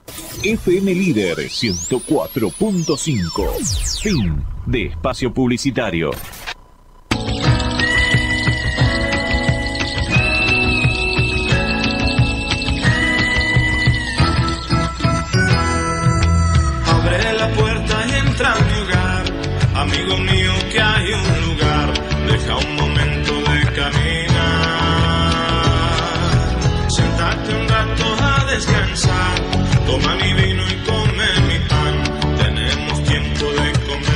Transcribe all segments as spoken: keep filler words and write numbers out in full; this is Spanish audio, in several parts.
F M Líder ciento cuatro punto cinco. Fin de espacio publicitario. Abre la puerta y entra a mi hogar, amigo mío, que hay un lugar, deja un momento de caminar, sentate un rato a descansar, toma mi vino y come mi pan, tenemos tiempo de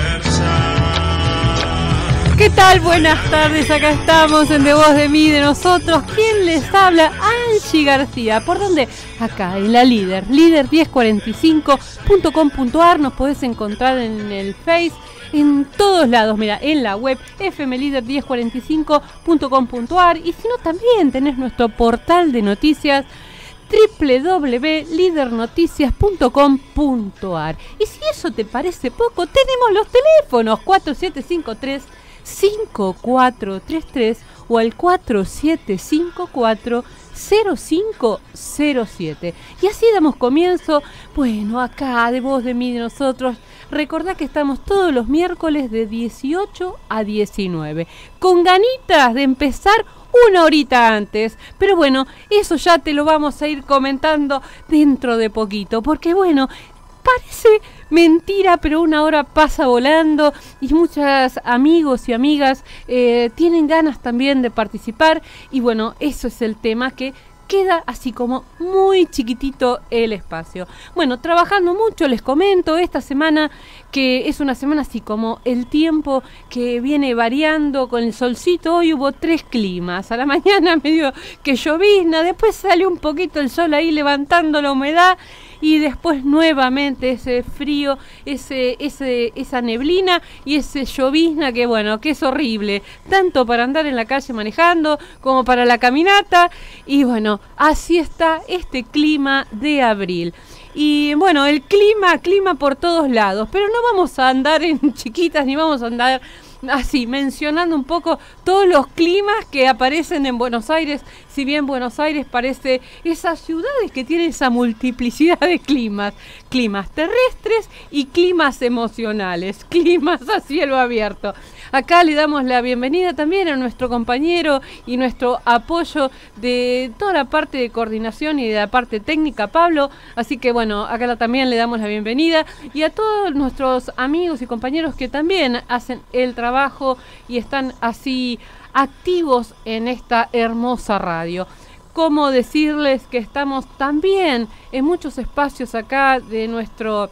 conversar. ¿Qué tal? Buenas tardes, acá estamos en De Voz de Mí, de nosotros. ¿Quién les habla? Angie García. ¿Por dónde? Acá, en la Líder, líder diez cuarenta y cinco punto com punto a r. Nos podés encontrar en el Face, en todos lados, mira, en la web f m líder diez cuarenta y cinco punto com punto a r. Y si no, también tenés nuestro portal de noticias doble u doble u doble u punto líder noticias punto com punto a r. Y si eso te parece poco, tenemos los teléfonos cuatro siete cinco tres cinco cuatro tres tres o al cuatro siete cinco cuatro cero cinco cero siete. Y así damos comienzo, bueno, acá de Voz de Mí, de nosotros. Recordá que estamos todos los miércoles de dieciocho a diecinueve, con ganitas de empezar una horita antes, pero bueno, eso ya te lo vamos a ir comentando dentro de poquito, porque bueno, parece mentira, pero una hora pasa volando y muchos amigos y amigas eh, tienen ganas también de participar y bueno, eso es el tema, que queda así como muy chiquitito el espacio. Bueno, trabajando mucho, les comento, esta semana, que es una semana así como el tiempo que viene variando con el solcito. Hoy hubo tres climas, a la mañana medio que llovizna, después salió un poquito el sol ahí levantando la humedad, y después nuevamente ese frío, ese, ese, esa neblina y ese llovizna que bueno, que es horrible, tanto para andar en la calle manejando como para la caminata. Y bueno, así está este clima de abril. Y bueno, el clima, clima por todos lados, pero no vamos a andar en chiquitas ni vamos a andar así mencionando un poco todos los climas que aparecen en Buenos Aires, si bien Buenos Aires parece esas ciudades que tienen esa multiplicidad de climas, climas terrestres y climas emocionales, climas a cielo abierto. Acá le damos la bienvenida también a nuestro compañero y nuestro apoyo de toda la parte de coordinación y de la parte técnica, Pablo. Así que bueno, acá también le damos la bienvenida, y a todos nuestros amigos y compañeros que también hacen el trabajo y están así activos en esta hermosa radio. Cómo decirles que estamos también en muchos espacios acá de nuestro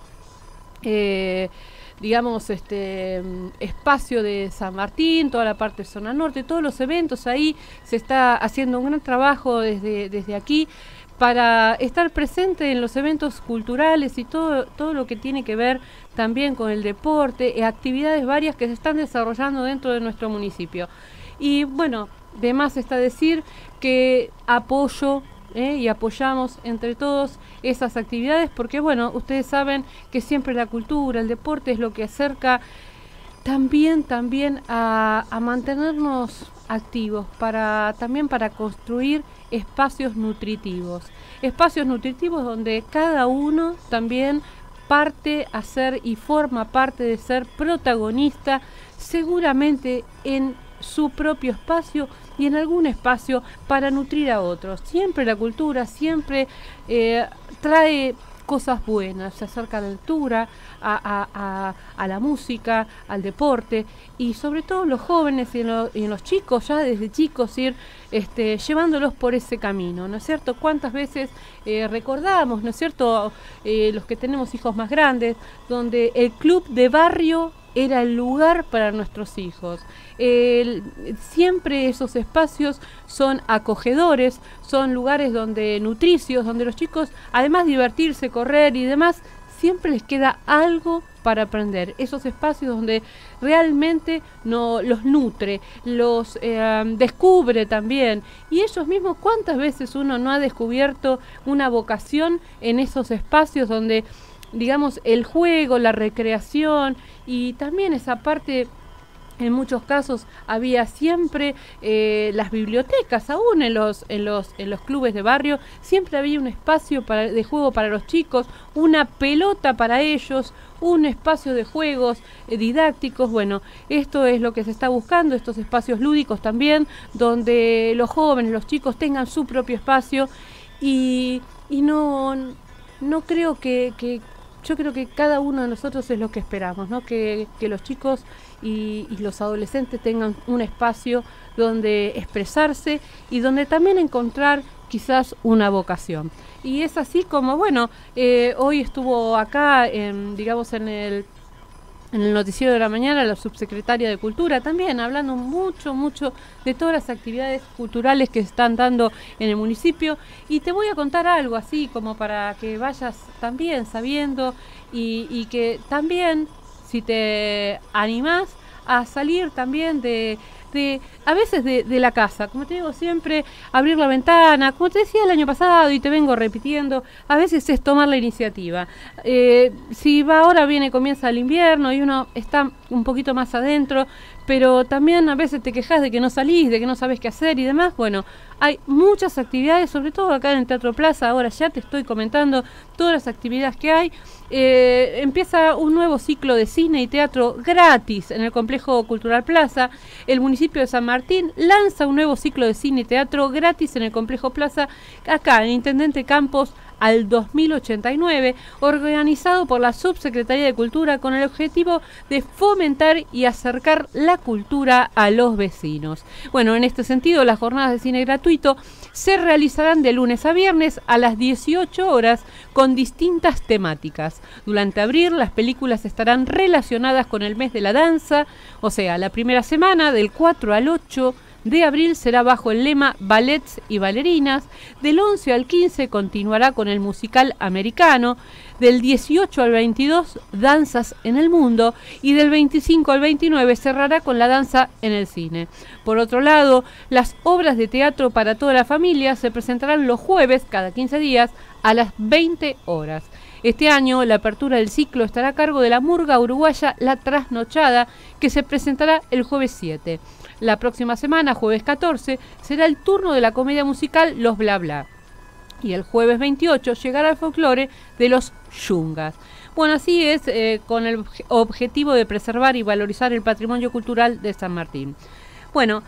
eh, digamos, este espacio de San Martín, toda la parte de zona norte, todos los eventos ahí. Se está haciendo un gran trabajo desde, desde aquí para estar presente en los eventos culturales y todo, todo lo que tiene que ver también con el deporte y actividades varias que se están desarrollando dentro de nuestro municipio. Y bueno, de más está decir que apoyo ¿eh? y apoyamos entre todos esas actividades, porque bueno, ustedes saben que siempre la cultura, el deporte es lo que acerca también, también a, a mantenernos activos, para también para construir espacios nutritivos, espacios nutritivos donde cada uno también parte a ser y forma parte de ser protagonista, seguramente en su propio espacio y en algún espacio para nutrir a otros. Siempre la cultura, siempre eh, trae cosas buenas, se acerca a la lectura, a, a, a, a la música, al deporte, y sobre todo los jóvenes y en, lo, y en los chicos, ya desde chicos ir este, llevándolos por ese camino, ¿no es cierto? ¿Cuántas veces eh, recordamos, ¿no es cierto?, eh, los que tenemos hijos más grandes, donde el club de barrio era el lugar para nuestros hijos. El, siempre esos espacios son acogedores, son lugares donde nutricios, donde los chicos, además de divertirse, correr y demás, siempre les queda algo para aprender. Esos espacios donde realmente no, los nutre, los eh, descubre también. Y ellos mismos, ¿cuántas veces uno no ha descubierto una vocación en esos espacios donde, digamos, el juego, la recreación y también esa parte En muchos casos había siempre eh, las bibliotecas, aún en los, en, los, en los clubes de barrio, siempre había un espacio para, de juego para los chicos, una pelota para ellos, un espacio de juegos eh, didácticos. Bueno, esto es lo que se está buscando, estos espacios lúdicos también, donde los jóvenes, los chicos tengan su propio espacio y, y no, no creo que... que yo creo que cada uno de nosotros es lo que esperamos, ¿no? Que, que los chicos y, y los adolescentes tengan un espacio donde expresarse y donde también encontrar quizás una vocación. Y es así como, bueno, eh, hoy estuvo acá, en, digamos, en el, en el noticiero de la mañana, la subsecretaria de Cultura también, hablando mucho, mucho de todas las actividades culturales que se están dando en el municipio. Y te voy a contar algo así como para que vayas también sabiendo y, y que también, si te animás a salir también de... De, a veces de, de la casa, como te digo siempre, abrir la ventana, como te decía el año pasado y te vengo repitiendo, a veces es tomar la iniciativa. Eh, si va ahora, viene, comienza el invierno y uno está un poquito más adentro, pero también a veces te quejas de que no salís, de que no sabes qué hacer y demás. Bueno, hay muchas actividades, sobre todo acá en el Teatro Plaza, ahora ya te estoy comentando todas las actividades que hay. Eh, empieza un nuevo ciclo de cine y teatro gratis en el Complejo Cultural Plaza. El municipio de San Martín lanza un nuevo ciclo de cine y teatro gratis en el Complejo Plaza, acá en Intendente Campos al dos mil ochenta y nueve, organizado por la Subsecretaría de Cultura con el objetivo de fomentar y acercar la cultura a los vecinos. Bueno, en este sentido, las jornadas de cine gratuito se realizarán de lunes a viernes a las dieciocho horas con distintas temáticas. Durante abril, las películas estarán relacionadas con el mes de la danza, o sea, la primera semana del cuatro al ocho de abril será bajo el lema Ballets y Bailarinas. Del once al quince continuará con el musical americano. Del dieciocho al veintidós, Danzas en el Mundo. Y del veinticinco al veintinueve cerrará con la danza en el cine. Por otro lado, las obras de teatro para toda la familia se presentarán los jueves, cada quince días, a las veinte horas. Este año, la apertura del ciclo estará a cargo de la murga uruguaya La Trasnochada, que se presentará el jueves siete. La próxima semana, jueves catorce, será el turno de la comedia musical Los Bla Bla. Y el jueves veintiocho llegará el folclore de los Yungas. Bueno, así es, eh, con el objetivo de preservar y valorizar el patrimonio cultural de San Martín. Bueno,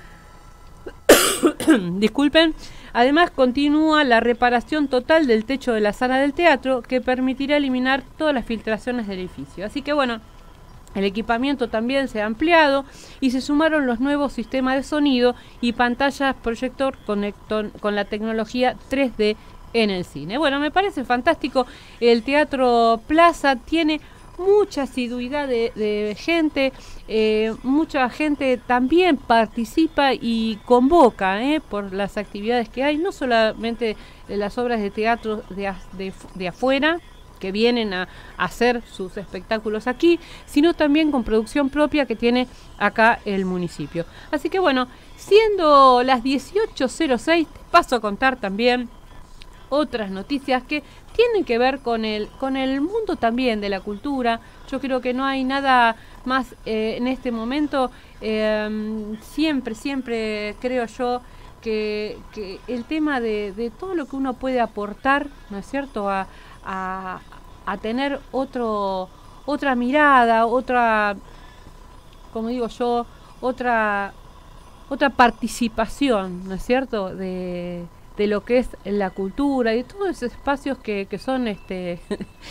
disculpen. Además, continúa la reparación total del techo de la sala del teatro, que permitirá eliminar todas las filtraciones del edificio. Así que bueno, el equipamiento también se ha ampliado y se sumaron los nuevos sistemas de sonido y pantallas proyector conector, con la tecnología tres D en el cine. Bueno, me parece fantástico. El Teatro Plaza tiene mucha asiduidad de, de gente, eh, mucha gente también participa y convoca eh, por las actividades que hay, no solamente las obras de teatro de, de, de afuera, que vienen a, a hacer sus espectáculos aquí, sino también con producción propia que tiene acá el municipio. Así que bueno, siendo las dieciocho cero seis, te paso a contar también otras noticias que tienen que ver con el, con el mundo también de la cultura. Yo creo que no hay nada más eh, en este momento, eh, siempre, siempre creo yo que, que el tema de, de todo lo que uno puede aportar, ¿no es cierto?, a A, a tener otro otra mirada, otra, como digo yo, otra otra participación, ¿no es cierto?, de, de lo que es la cultura y de todos esos espacios que, que son este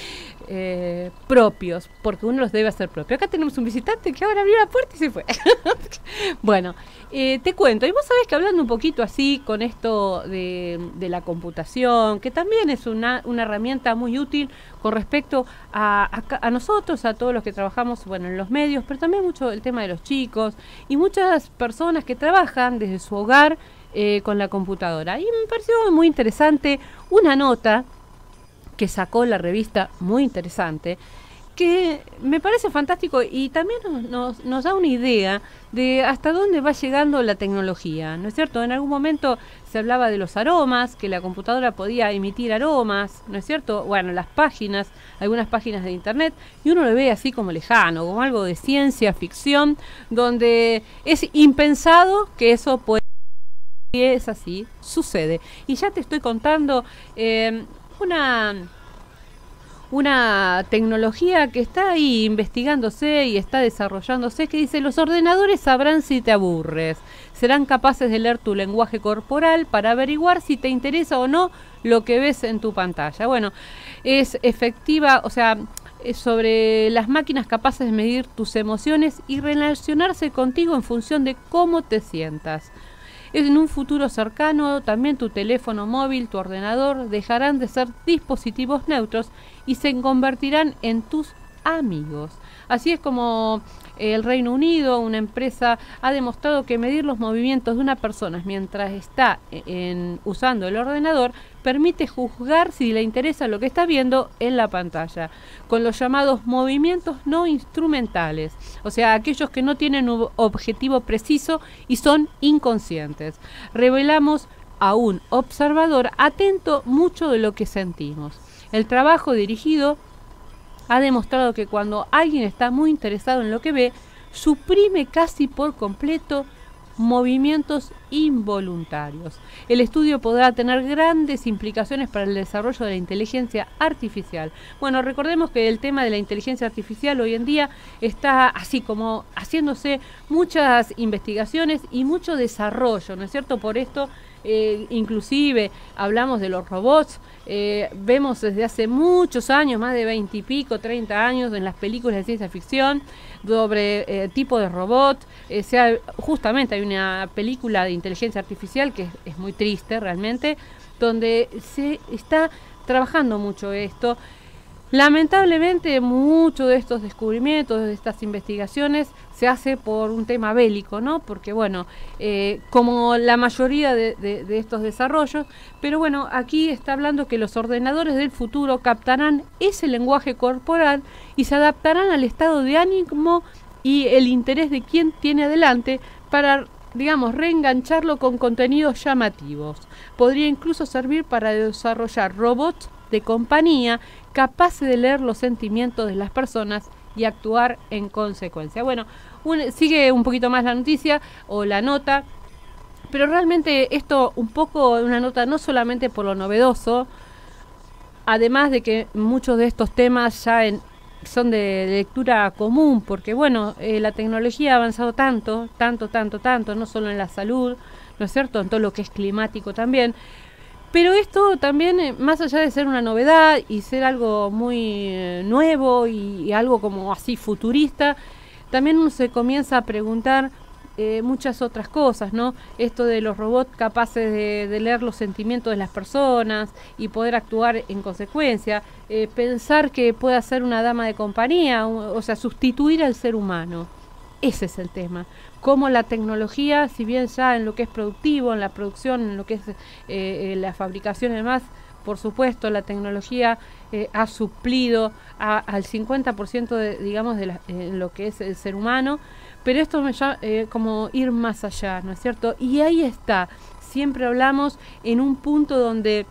eh, propios, porque uno los debe hacer propios. Acá tenemos un visitante que ahora abrió la puerta y se fue. Bueno, eh, te cuento, y vos sabés que hablando un poquito así con esto de, de la computación, que también es una, una herramienta muy útil con respecto a, a, a nosotros, a todos los que trabajamos, bueno, en los medios, pero también mucho el tema de los chicos y muchas personas que trabajan desde su hogar eh, con la computadora. Y me pareció muy interesante una nota que sacó la revista Muy Interesante, que me parece fantástico y también nos, nos, nos da una idea de hasta dónde va llegando la tecnología, ¿no es cierto? En algún momento se hablaba de los aromas, que la computadora podía emitir aromas, ¿no es cierto? Bueno, las páginas, algunas páginas de internet, y uno lo ve así como lejano, como algo de ciencia ficción, donde es impensado que eso pueda, y es así, sucede. Y ya te estoy contando eh, una... una tecnología que está ahí investigándose y está desarrollándose, que dice: los ordenadores sabrán si te aburres, serán capaces de leer tu lenguaje corporal para averiguar si te interesa o no lo que ves en tu pantalla. Bueno, es efectiva, o sea, es sobre las máquinas capaces de medir tus emociones y relacionarse contigo en función de cómo te sientas. En un futuro cercano, también tu teléfono móvil, tu ordenador, dejarán de ser dispositivos neutros y se convertirán en tus amigos. Así es como el Reino Unido, una empresa, ha demostrado que medir los movimientos de una persona mientras está en, usando el ordenador permite juzgar si le interesa lo que está viendo en la pantalla, con los llamados movimientos no instrumentales, o sea, aquellos que no tienen un objetivo preciso y son inconscientes. Revelamos a un observador atento mucho de lo que sentimos. El trabajo dirigido ha demostrado que cuando alguien está muy interesado en lo que ve, suprime casi por completo movimientos involuntarios. El estudio podrá tener grandes implicaciones para el desarrollo de la inteligencia artificial. Bueno, recordemos que el tema de la inteligencia artificial hoy en día está así como haciéndose muchas investigaciones y mucho desarrollo, ¿no es cierto? Por esto, eh, inclusive hablamos de los robots. Eh, vemos desde hace muchos años, más de veinte y pico, treinta años, en las películas de ciencia ficción, sobre eh, tipo de robot. Eh, sea, justamente hay una película de inteligencia artificial que es, es muy triste realmente, donde se está trabajando mucho esto. Lamentablemente, muchos de estos descubrimientos, de estas investigaciones, se hace por un tema bélico, ¿no? Porque, bueno, eh, como la mayoría de, de, de estos desarrollos, pero bueno, aquí está hablando que los ordenadores del futuro captarán ese lenguaje corporal y se adaptarán al estado de ánimo y el interés de quien tiene adelante para, digamos, reengancharlo con contenidos llamativos. Podría incluso servir para desarrollar robots de compañía capaces de leer los sentimientos de las personas y actuar en consecuencia. Bueno, un, sigue un poquito más la noticia o la nota, pero realmente esto un poco una nota no solamente por lo novedoso, además de que muchos de estos temas ya en, son de, de lectura común, porque bueno, eh, la tecnología ha avanzado tanto, tanto, tanto, tanto, no solo en la salud, ¿no es cierto?, en todo lo que es climático también. Pero esto también, eh, más allá de ser una novedad y ser algo muy eh, nuevo y, y algo como así futurista, también uno se comienza a preguntar eh, muchas otras cosas, ¿no? Esto de los robots capaces de, de leer los sentimientos de las personas y poder actuar en consecuencia, eh, pensar que pueda ser una dama de compañía, o, o sea, sustituir al ser humano. Ese es el tema. Cómo la tecnología, si bien ya en lo que es productivo, en la producción, en lo que es eh, la fabricación y demás, por supuesto, la tecnología eh, ha suplido a, al cincuenta por ciento de, digamos, de la, eh, lo que es el ser humano, pero esto me llama eh, como ir más allá, ¿no es cierto? Y ahí está, siempre hablamos en un punto donde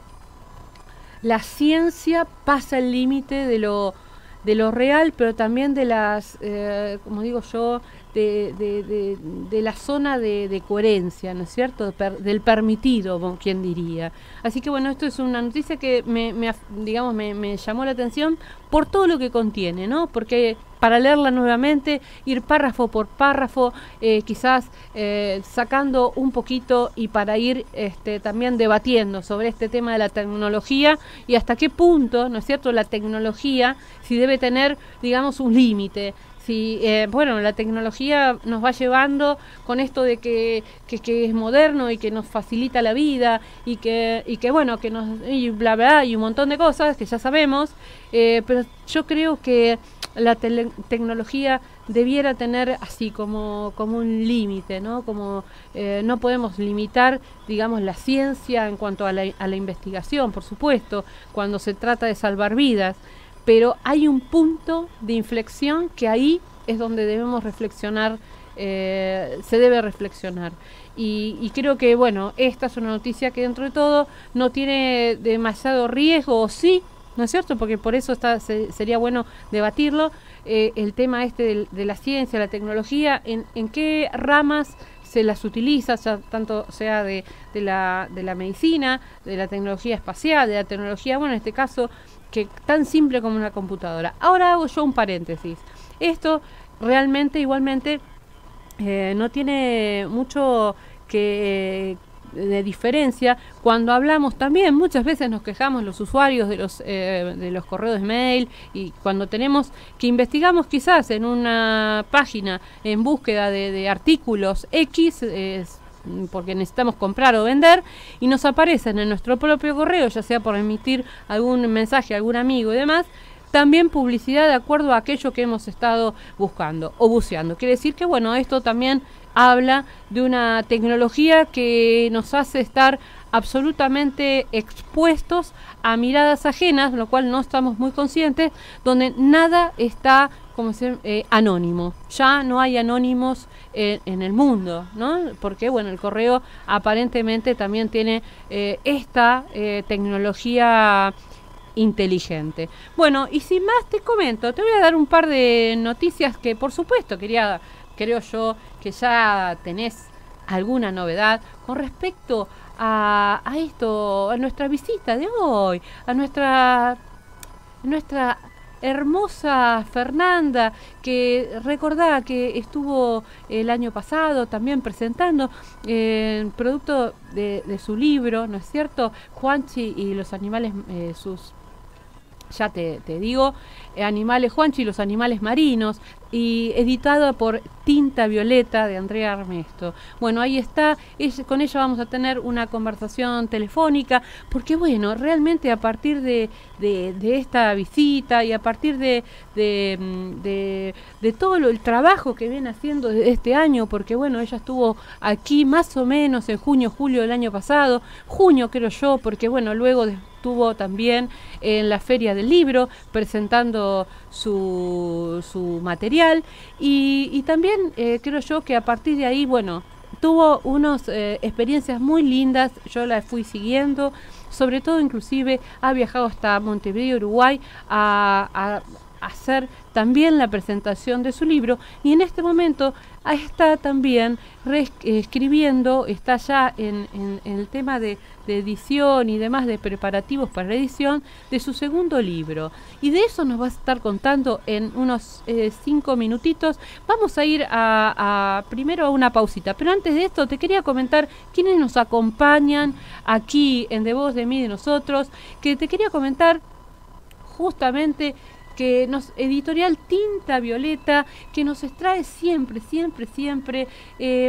la ciencia pasa el límite de lo de lo real, pero también de las, eh, como digo yo, de, de, de, de la zona de, de coherencia, ¿no es cierto?, per, del permitido, como quien diría. Así que bueno, esto es una noticia que me, me digamos, me, me llamó la atención por todo lo que contiene, ¿no? Porque para leerla nuevamente, ir párrafo por párrafo, eh, quizás eh, sacando un poquito y para ir este, también debatiendo sobre este tema de la tecnología y hasta qué punto, ¿no es cierto?, la tecnología, si debe tener, digamos, un límite. Si, eh, bueno, la tecnología nos va llevando con esto de que, que, que es moderno y que nos facilita la vida y que, y que bueno, que nos, y bla, bla, y un montón de cosas que ya sabemos, eh, pero yo creo que la tele, tecnología debiera tener así como, como un límite, ¿no? Como eh, no podemos limitar, digamos, la ciencia en cuanto a la, a la investigación, por supuesto, cuando se trata de salvar vidas. pero hay un punto de inflexión que ahí es donde debemos reflexionar, eh, se debe reflexionar. Y, y creo que, bueno, esta es una noticia que dentro de todo no tiene demasiado riesgo, o sí, ¿no es cierto? Porque por eso está, se, sería bueno debatirlo, eh, el tema este de, de la ciencia, la tecnología, en, en qué ramas se las utiliza, ya, tanto sea de, de, la, de la medicina, de la tecnología espacial, de la tecnología, bueno, en este caso, que tan simple como una computadora. Ahora hago yo un paréntesis. Esto realmente, igualmente, Eh, no tiene mucho que eh, de diferencia cuando hablamos también. Muchas veces nos quejamos los usuarios de los eh, de los correos de mail, y cuando tenemos que investigamos quizás en una página en búsqueda de, de artículos X, eh, porque necesitamos comprar o vender, y nos aparecen en nuestro propio correo, ya sea por emitir algún mensaje a algún amigo y demás, también publicidad de acuerdo a aquello que hemos estado buscando o buceando. Quiere decir que, bueno, esto también habla de una tecnología que nos hace estar absolutamente expuestos a miradas ajenas, lo cual no estamos muy conscientes, donde nada está como ser, eh, anónimo. Ya no hay anónimos eh, en el mundo, ¿no? Porque, bueno, el correo aparentemente también tiene eh, esta eh, tecnología inteligente. Bueno, y sin más te comento, te voy a dar un par de noticias que por supuesto quería, creo yo, que ya tenés alguna novedad con respecto a, a esto, a nuestra visita de hoy, a nuestra nuestra hermosa Fernanda, que recordá que estuvo el año pasado también presentando eh, el producto de, de su libro, ¿no es cierto? Juanchi y los animales, eh, sus ya te, te digo, eh, Animales Juanchi y los animales marinos, y editado por Tinta Violeta de Andrea Armesto. Bueno, ahí está, es, con ella vamos a tener una conversación telefónica, porque bueno, realmente a partir de, de, de esta visita y a partir de, de, de, de todo lo, el trabajo que viene haciendo este año, porque bueno, ella estuvo aquí más o menos en junio, julio del año pasado, junio creo yo, porque bueno, luego de estuvo también en la Feria del Libro presentando su, su material, y, y también eh, creo yo que a partir de ahí, bueno, tuvo unas eh, experiencias muy lindas, yo la fui siguiendo, sobre todo inclusive ha viajado hasta Montevideo, Uruguay, a, a, a hacer también la presentación de su libro, y en este momento está también escribiendo, está ya en, en, en el tema de, de edición y demás, de preparativos para la edición de su segundo libro, y de eso nos va a estar contando en unos eh, cinco minutitos. Vamos a ir a, a primero a una pausita, pero antes de esto te quería comentar quiénes nos acompañan aquí en De Voz de Mí, de nosotros, que te quería comentar justamente que nos, editorial Tinta Violeta, que nos extrae siempre, siempre, siempre eh,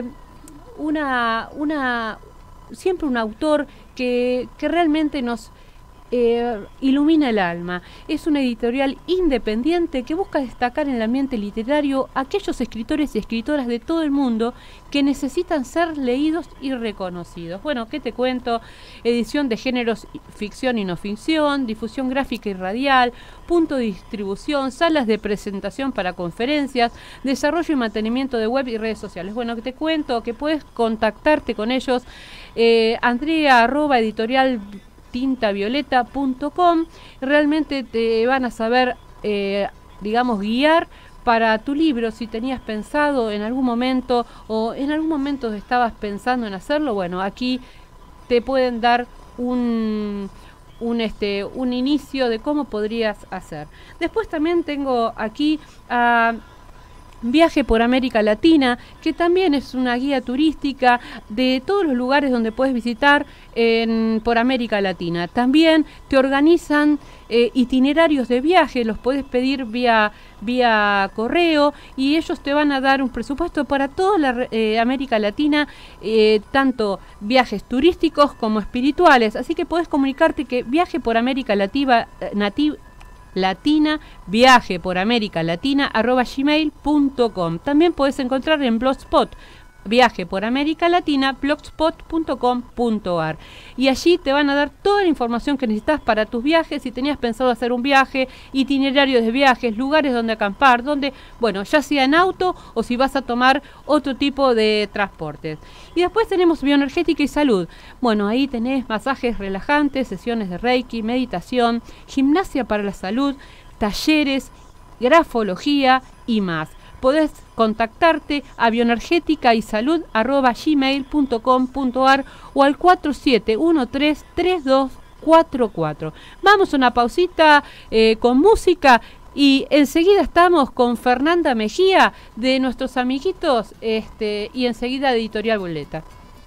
una, una, siempre un autor que, que realmente nos eh, ilumina el alma. Es una editorial independiente que busca destacar en el ambiente literario a aquellos escritores y escritoras de todo el mundo que necesitan ser leídos y reconocidos. Bueno, ¿qué te cuento? Edición de géneros, ficción y no ficción, difusión gráfica y radial, punto de distribución, salas de presentación para conferencias, desarrollo y mantenimiento de web y redes sociales. Bueno, ¿qué te cuento? Que puedes contactarte con ellos, eh, Andrea arroba editorial tinta violeta punto com. Realmente te van a saber, eh, digamos, guiar para tu libro. Si tenías pensado en algún momento o en algún momento estabas pensando en hacerlo, bueno, aquí te pueden dar un, un, este, un inicio de cómo podrías hacer. Después también tengo aquí a Viaje por América Latina, que también es una guía turística de todos los lugares donde puedes visitar en, por América Latina. También te organizan eh, itinerarios de viaje, los puedes pedir vía, vía correo, y ellos te van a dar un presupuesto para toda la eh, América Latina, eh, tanto viajes turísticos como espirituales. Así que puedes comunicarte que Viaje por América Latina, nativa, Latina, viaje por América Latina, arroba gmail punto com. También puedes encontrar en Blogspot, Viaje por América Latina, blogspot punto com punto ar. Y allí te van a dar toda la información que necesitas para tus viajes. Si tenías pensado hacer un viaje, itinerarios de viajes, lugares donde acampar, donde, bueno, ya sea en auto o si vas a tomar otro tipo de transportes. Y después tenemos bioenergética y salud. Bueno, ahí tenés masajes relajantes, sesiones de Reiki, meditación, gimnasia para la salud, talleres, grafología y más. Podés contactarte a bioenergética y salud arroba gmail punto com punto ar o al cuatro siete uno tres tres dos cuatro cuatro. Vamos a una pausita eh, con música y enseguida estamos con Fernanda Mejía de nuestros amiguitos este, y enseguida de Editorial Boleta.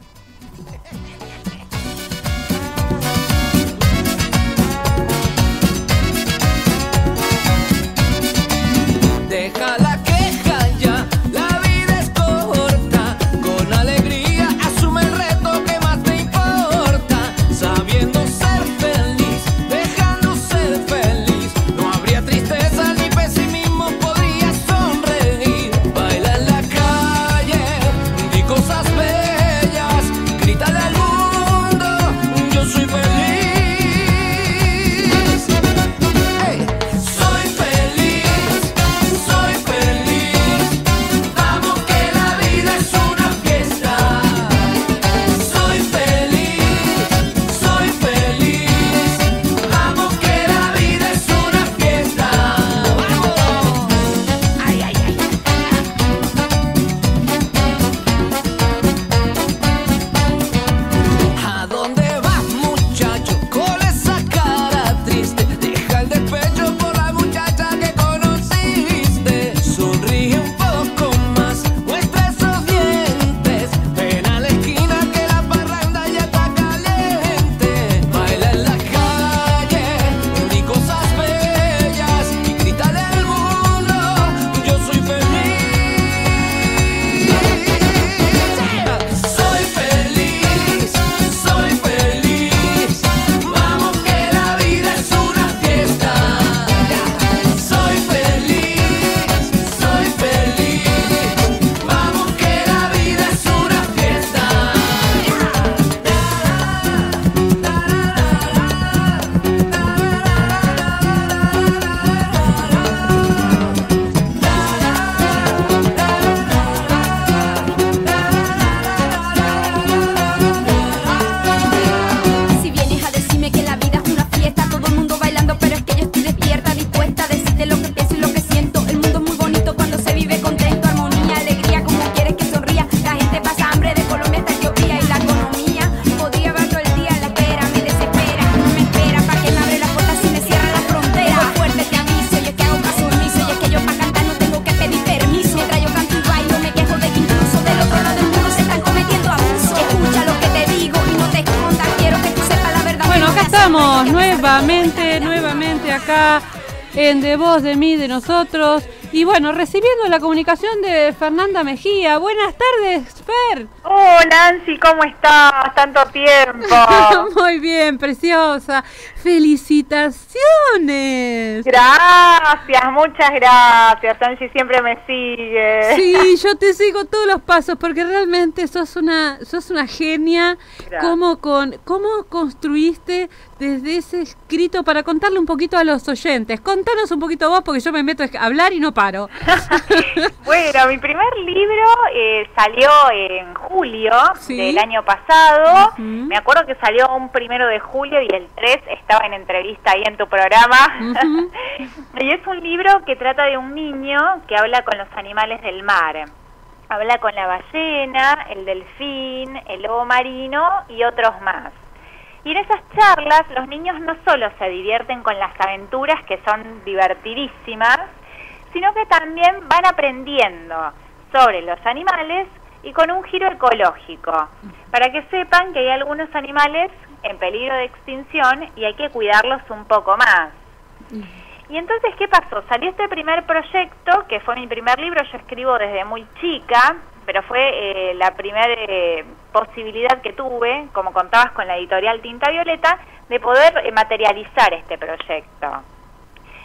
Deja la queja ya, la vida es corta. Con alegría asume el reto que más te importa. Sabiendo ser feliz, dejando ser feliz. No habría tristeza ni pesimismo, podrías sonreír. Baila en la calle, di cosas bellas. Grítale al mundo, yo soy feliz. Hey, soy feliz. Soy feliz, vamos que la vida es una fiesta. Soy feliz, soy feliz, vamos que la vida es una fiesta. Vamos. Ay, ay, ay. ¿A dónde vas, muchacho, con esa cara triste? Deja el despecho por la muchacha que conociste. Sonríe un poco más, muestra esos dientes. Ven a la esquina que la parranda ya está caliente. Baila en la calle, di cosas bellas y grítale al mundo, yo soy feliz. Soy feliz, soy feliz, vamos que la vida es una fiesta. Soy feliz, soy feliz, vamos que la vida es una fiesta. Si vienes a decirme que la vida es una fiesta, todo el mundo bailando, pero es que yo estoy despierta, dispuesta a decirte lo que pienso y lo que siento. El mundo es muy bonito cuando se vive contento, armonía, alegría, como quieres que sonría. La gente pasa hambre de Colombia hasta Etiopía y la economía podría ver todo el día. La espera me desespera, no me espera para que me abre la puerta si me cierra la frontera. Voy fuerte, te aviso, y es que hago caso omiso, y es que yo para cantar no tengo que pedir permiso. Mientras yo canto y bailo me quejo de que incluso del otro lado del mundo se están cometiendo abusos. Escucha lo que te digo y no te escondas, quiero que tú sepas la verdad. Bueno, que no acá me estamos asombra que nuevamente, nuevamente acá en De Voz de Mí, de nosotros. Y bueno, recibiendo la comunicación de Fernanda Mejía. Buenas tardes, Fer. Oh, Nancy, ¿cómo estás? Tanto tiempo. Muy bien, preciosa. Felicitaciones. Gracias, muchas gracias. Angie siempre me sigue. Sí, yo te sigo todos los pasos porque realmente sos una, sos una genia. Gracias. ¿Cómo, con, ¿Cómo construiste desde ese escrito para contarle un poquito a los oyentes? Contanos un poquito vos porque yo me meto a hablar y no paro. Bueno, mi primer libro eh, salió en julio Sí. del año pasado. Ujú. Me acuerdo que salió un primero de julio y el tres estaba en entrevista ahí en tu programa. Ujú. Y es un libro que trata de un niño que habla con los animales del mar. Habla con la ballena, el delfín, el lobo marino y otros más. Y en esas charlas los niños no solo se divierten con las aventuras, que son divertidísimas, sino que también van aprendiendo sobre los animales y con un giro ecológico, para que sepan que hay algunos animales en peligro de extinción y hay que cuidarlos un poco más. Y entonces, ¿qué pasó? Salió este primer proyecto, que fue mi primer libro. Yo escribo desde muy chica, pero fue eh, la primera eh, posibilidad que tuve, como contabas con la editorial Tinta Violeta, de poder eh, materializar este proyecto.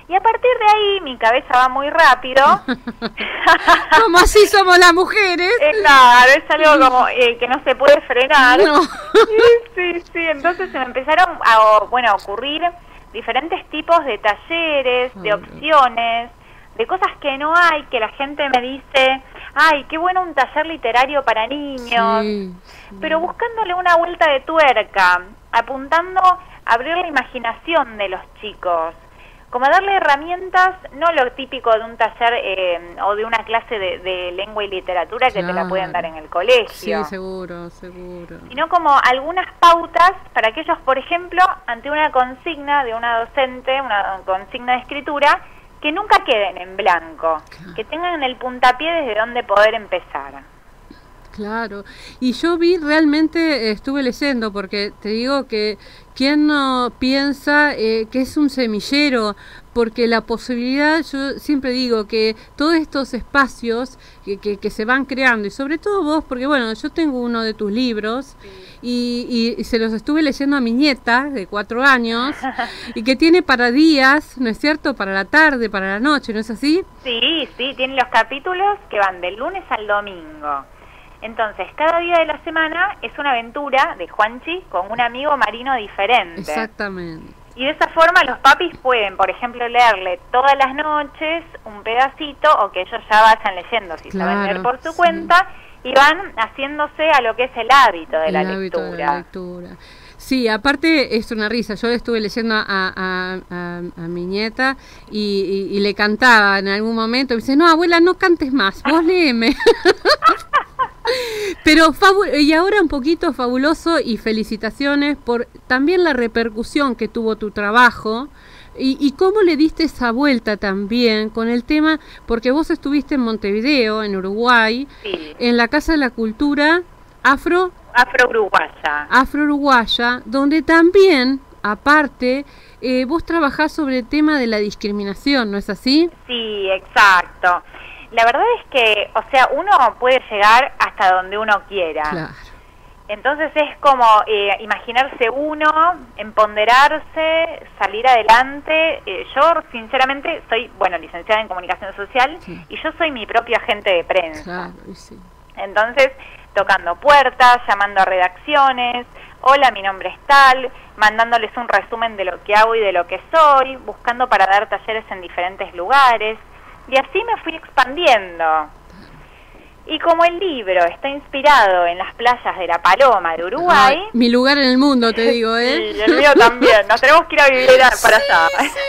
Y a partir de ahí mi cabeza va muy rápido. Como así somos las mujeres. Eh, claro, es algo como eh, que no se puede frenar. No. Sí, sí, sí. Entonces se me empezaron a, bueno, a ocurrir diferentes tipos de talleres, de opciones, de cosas que no hay, que la gente me dice, ay, qué bueno un taller literario para niños. Sí, sí. Pero buscándole una vuelta de tuerca, apuntando a abrir la imaginación de los chicos. Como darle herramientas, no lo típico de un taller eh, o de una clase de, de lengua y literatura que Claro. te la pueden dar en el colegio, Sí, seguro, seguro. sino como algunas pautas para que ellos, por ejemplo, ante una consigna de una docente, una consigna de escritura, que nunca queden en blanco, Claro. que tengan el puntapié desde donde poder empezar. Claro, y yo vi realmente, eh, estuve leyendo, porque te digo que quién no piensa eh, que es un semillero, porque la posibilidad, yo siempre digo que todos estos espacios que, que, que se van creando, y sobre todo vos, porque bueno, yo tengo uno de tus libros, y, y, y se los estuve leyendo a mi nieta de cuatro años, y que tiene para días, ¿no es cierto?, para la tarde, para la noche, ¿no es así? Sí, sí, tienen los capítulos que van del lunes al domingo. Entonces, cada día de la semana es una aventura de Juanchi con un amigo marino diferente. Exactamente. Y de esa forma los papis pueden, por ejemplo, leerle todas las noches un pedacito o que ellos ya vayan leyendo, si Claro, saben leer por su sí. cuenta, y van haciéndose a lo que es el hábito de El la hábito de lectura. la lectura. Sí, aparte es una risa. Yo le estuve leyendo a, a, a, a mi nieta y, y, y le cantaba en algún momento. Y me dice, no, abuela, no cantes más, vos léeme. Pero fabu- y ahora un poquito fabuloso y felicitaciones por también la repercusión que tuvo tu trabajo y, y cómo le diste esa vuelta también con el tema, porque vos estuviste en Montevideo, en Uruguay, Sí, en la Casa de la Cultura Afro afro-uruguaya. afro-uruguaya, donde también, aparte, eh, vos trabajás sobre el tema de la discriminación, ¿no es así? Sí, exacto. La verdad es que, o sea, uno puede llegar hasta donde uno quiera. Claro. Entonces es como eh, imaginarse uno, empoderarse, salir adelante. Eh, yo, sinceramente, soy, bueno, licenciada en Comunicación Social, Sí. y yo soy mi propio agente de prensa. Claro, y sí. Entonces, tocando puertas, llamando a redacciones, hola, mi nombre es tal, mandándoles un resumen de lo que hago y de lo que soy, buscando para dar talleres en diferentes lugares, y así me fui expandiendo. Y como el libro está inspirado en las playas de La Paloma de Uruguay, Ay, mi lugar en el mundo, te digo, ¿eh? y el mío también, nos tenemos que ir a vivir a- para allá.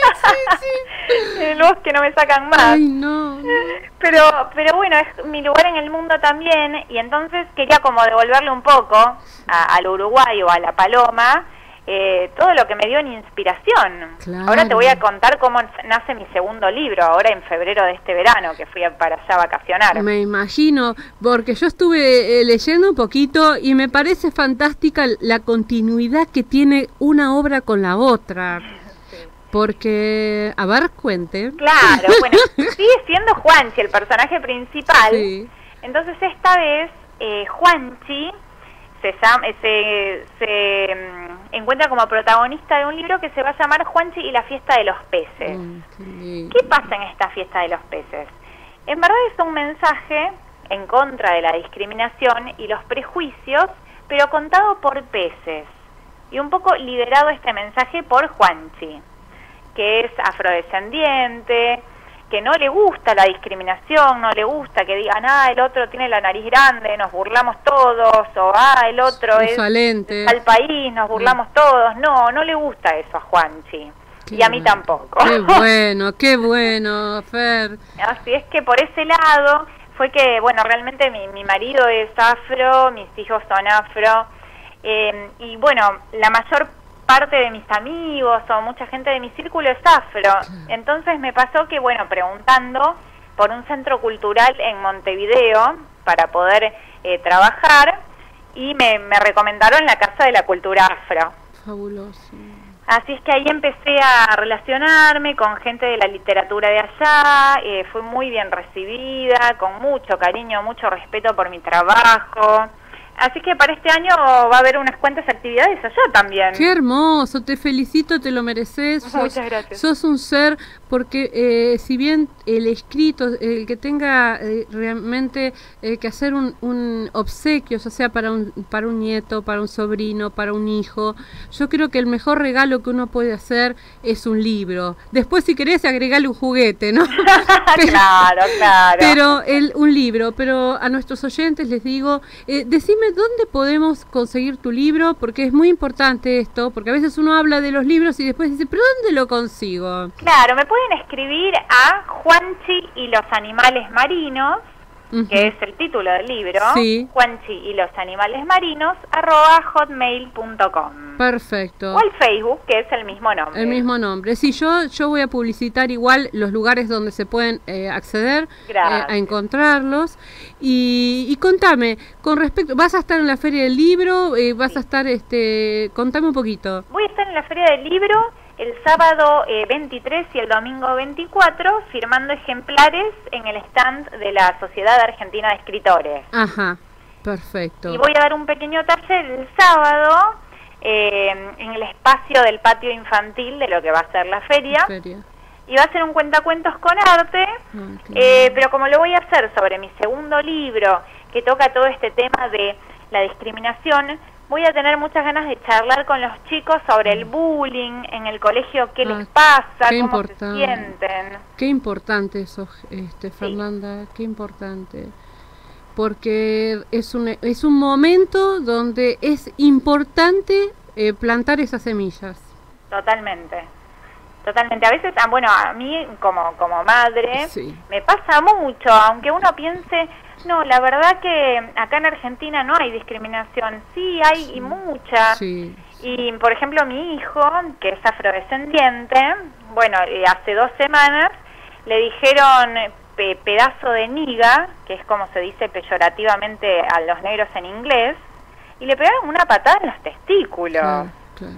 En el bosque no me sacan más. Ay, no, no. Pero, pero bueno, es mi lugar en el mundo también, y entonces quería como devolverle un poco a- al Uruguay o a La Paloma eh, todo lo que me dio en inspiración. Claro. Ahora te voy a contar cómo nace mi segundo libro, ahora en febrero de este verano, que fui a- para allá a vacacionar. Me imagino, porque yo estuve eh, leyendo un poquito y me parece fantástica la continuidad que tiene una obra con la otra. Porque, a ver, cuente. Claro, bueno, sigue siendo Juanchi el personaje principal. Sí. Entonces esta vez eh, Juanchi se, llama, se, se mm, encuentra como protagonista de un libro que se va a llamar Juanchi y la fiesta de los peces. Mm, qué lindo. ¿Qué pasa en esta fiesta de los peces? En verdad es un mensaje en contra de la discriminación y los prejuicios, pero contado por peces. Y un poco liderado este mensaje por Juanchi, que es afrodescendiente, que no le gusta la discriminación, no le gusta que digan, ah, el otro tiene la nariz grande, nos burlamos todos, o ah, el otro es Usualente. al país, nos burlamos todos. No, no le gusta eso a Juanchi, Qué y a mí bueno. tampoco. Qué bueno, qué bueno, Fer. Así es que por ese lado fue que, bueno, realmente mi, mi marido es afro, mis hijos son afro, eh, y bueno, la mayor parte de mis amigos o mucha gente de mi círculo es afro. Entonces me pasó que, bueno, preguntando por un centro cultural en Montevideo para poder eh, trabajar, y me, me recomendaron la Casa de la Cultura Afro. Fabuloso. Así es que ahí empecé a relacionarme con gente de la literatura de allá, eh, fui muy bien recibida, con mucho cariño, mucho respeto por mi trabajo. Así que para este año va a haber unas cuantas actividades allá también. Qué hermoso, te felicito, te lo mereces. Sos, Muchas gracias. sos un ser porque eh, si bien el escrito, el que tenga eh, realmente eh, que hacer un, un obsequio, o sea, para un, para un nieto, para un sobrino, para un hijo, yo creo que el mejor regalo que uno puede hacer es un libro. Después, si querés, agregale un juguete, ¿no? pero, claro, claro. Pero el, un libro, pero a nuestros oyentes les digo, eh, decime dónde podemos conseguir tu libro, porque es muy importante esto, porque a veces uno habla de los libros y después dice, ¿pero dónde lo consigo? Claro, me pueden escribir a Juanchi y los animales marinos, Uh-huh. que es el título del libro, sí. Juanchi y los animales marinos, arroba hotmail punto com. Perfecto. O el Facebook, que es el mismo nombre. El mismo nombre. Sí, yo, yo voy a publicitar igual los lugares donde se pueden eh, acceder eh, a encontrarlos. Y, y contame, con respecto, ¿vas a estar en la Feria del Libro? Eh, ¿Vas sí. a estar, este, contame un poquito? Voy a estar en la Feria del Libro el sábado eh, veintitrés y el domingo veinticuatro, firmando ejemplares en el stand de la Sociedad Argentina de Escritores. Ajá, perfecto. Y voy a dar un pequeño taller el sábado eh, en el espacio del patio infantil de lo que va a ser la feria. feria. Y va a ser un cuentacuentos con arte, okay. eh, pero como lo voy a hacer sobre mi segundo libro, que toca todo este tema de la discriminación, voy a tener muchas ganas de charlar con los chicos sobre el bullying en el colegio, qué ah, les pasa, qué cómo se sienten. Qué importante eso, este, Fernanda, sí. qué importante. Porque es un, es un momento donde es importante eh, plantar esas semillas. Totalmente, totalmente. A veces, ah, bueno, a mí como, como madre sí. me pasa mucho, aunque uno piense... No, la verdad que acá en Argentina no hay discriminación. Sí, hay sí. y mucha. Sí, sí. Y, por ejemplo, mi hijo, que es afrodescendiente, bueno, eh, hace dos semanas le dijeron pe pedazo de niga, que es como se dice peyorativamente a los negros en inglés, y le pegaron una patada en los testículos. Claro, claro.